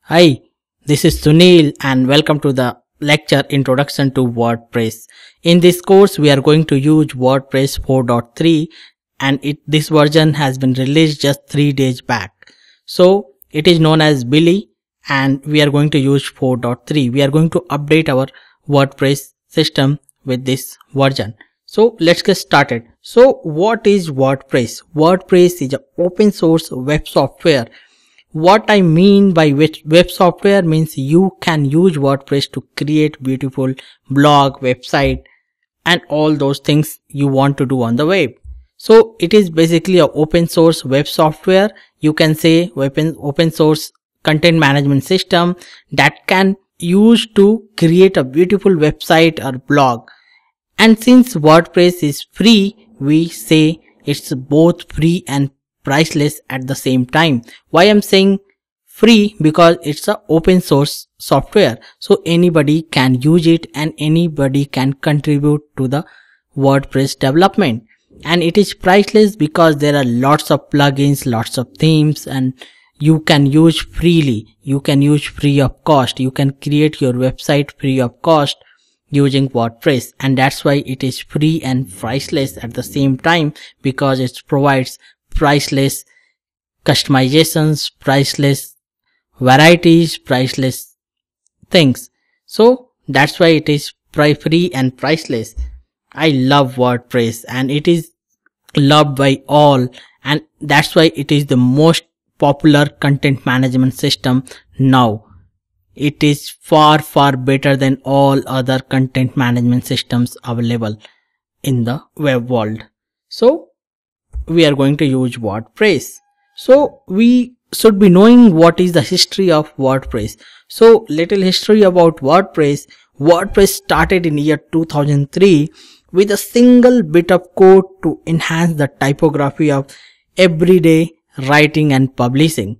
Hi, this is Sunil and welcome to the lecture Introduction to WordPress. In this course, we are going to use WordPress 4.3 and this version has been released just 3 days back. So, it is known as Billy and we are going to use 4.3. We are going to update our WordPress system with this version. So, let's get started. So, what is WordPress? WordPress is an open source web software. What I mean by web software means you can use WordPress to create beautiful blog, website and all those things you want to do on the web. So it is basically an open source web software. You can say open source content management system that can use to create a beautiful website or blog. And since WordPress is free, we say it's both free and priceless at the same time. Why I'm saying free? Because it's a open source software, so anybody can use it and anybody can contribute to the WordPress development. And it is priceless because there are lots of plugins, lots of themes, and you can use freely. You can use free of cost. You can create your website free of cost using WordPress, and that's why it is free and priceless at the same time, because it provides priceless customizations, priceless varieties, priceless things. So that's why it is free and priceless. I love WordPress and it is loved by all, and that's why it is the most popular content management system now. It is far better than all other content management systems available in the web world. So we are going to use WordPress. So we should be knowing what is the history of WordPress. So little history about WordPress. WordPress started in year 2003 with a single bit of code to enhance the typography of everyday writing and publishing.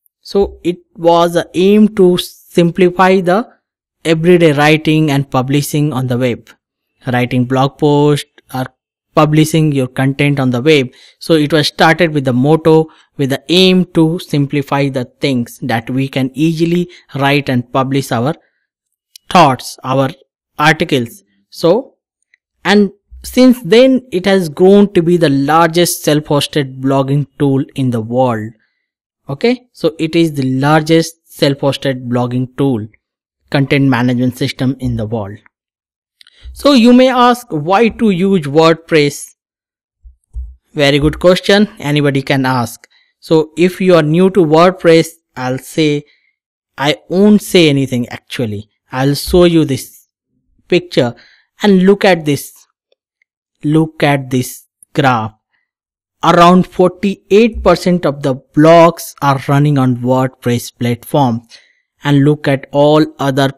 So it was an aim to simplify the everyday writing and publishing on the web, writing blog posts or publishing your content on the web. So it was started with the motto, with the aim to simplify the things that we can easily write and publish our thoughts, our articles. So, and since then it has grown to be the largest self-hosted blogging tool in the world. Okay, so it is the largest self-hosted blogging tool, content management system in the world. So you may ask, why to use WordPress? Very good question. Anybody can ask. So if you are new to WordPress, I won't say anything actually. I'll show you this picture and look at this. Look at this graph. Around 48% of the blogs are running on WordPress platform, and look at all other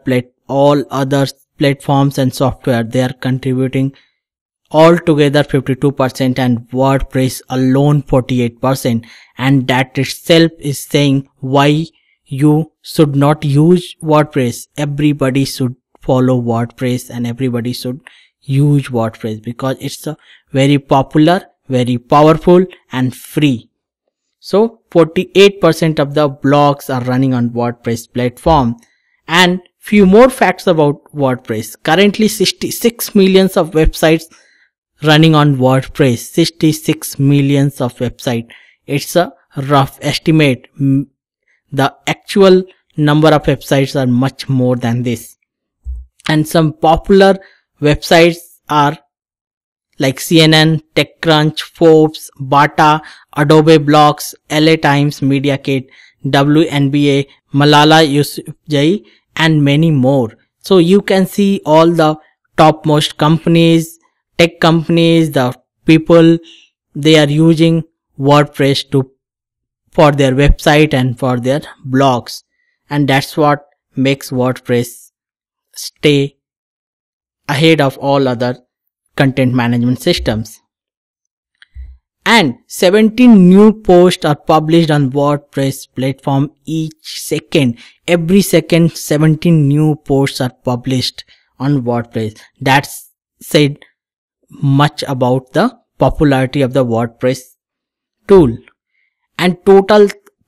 platforms and software. They are contributing altogether 52% and WordPress alone 48%, and that itself is saying why you should not use WordPress. Everybody should follow WordPress and everybody should use WordPress because it's a very popular, very powerful and free. So 48% of the blogs are running on WordPress platform. And few more facts about WordPress. Currently 66 millions of websites running on WordPress. 66 millions of websites. It's a rough estimate. The actual number of websites are much more than this. And some popular websites are like CNN, TechCrunch, Forbes, Bata, Adobe Blogs, LA Times, MediaKit, WNBA, Malala Yousafzai, and many more. So you can see all the topmost companies, tech companies, the people, they are using WordPress for their website and for their blogs. And that's what makes WordPress stay ahead of all other content management systems. And 17 new posts are published on WordPress platform each second. Every second 17 new posts are published on WordPress. That's said much about the popularity of the WordPress tool. And total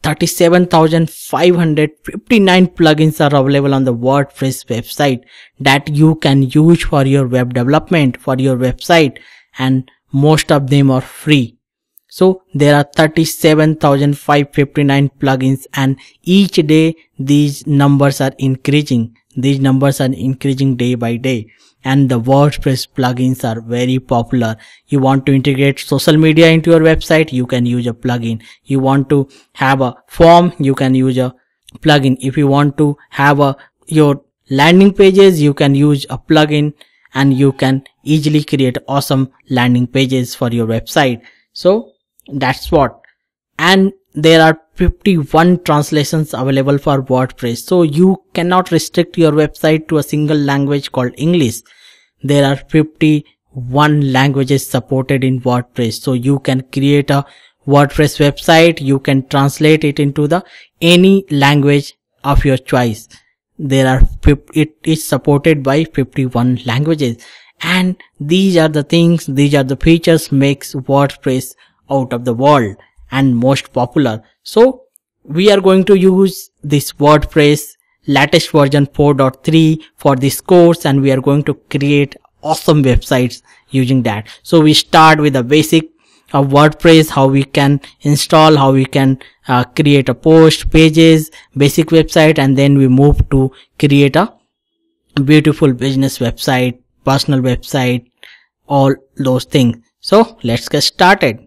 37,559 plugins are available on the WordPress website that you can use for your web development, for your website, and most of them are free. So there are 37,559 plugins, and each day these numbers are increasing. These numbers are increasing day by day, and the WordPress plugins are very popular. You want to integrate social media into your website, you can use a plugin. You want to have a form, you can use a plugin. If you want to have your landing pages, you can use a plugin, and you can easily create awesome landing pages for your website. So that's what. And there are 51 translations available for WordPress. So you cannot restrict your website to a single language called English. There are 51 languages supported in WordPress. So you can create a WordPress website, you can translate it into any language of your choice. It is supported by 51 languages. And these are the things, these are the features makes WordPress out of the world and most popular. So we are going to use this WordPress latest version 4.3 for this course, and we are going to create awesome websites using that. So we start with the basic of WordPress, how we can install, how we can create a post, pages, basic website, and then we move to create a beautiful business website, personal website, all those things. So let's get started.